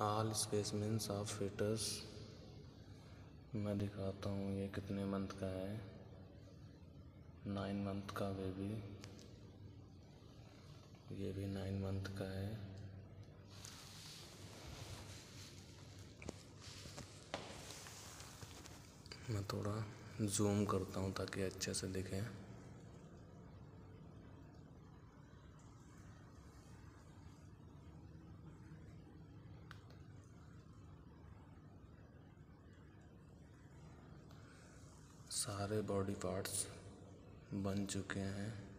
All specimens of foetus. मैं दिखाता हूँ ये कितने मंथ का है। 9 मंथ का बेबी, ये भी 9 मंथ का है। मैं थोड़ा जूम करता हूँ ताकि अच्छे से दिखे। सारे बॉडी पार्ट्स बन चुके हैं।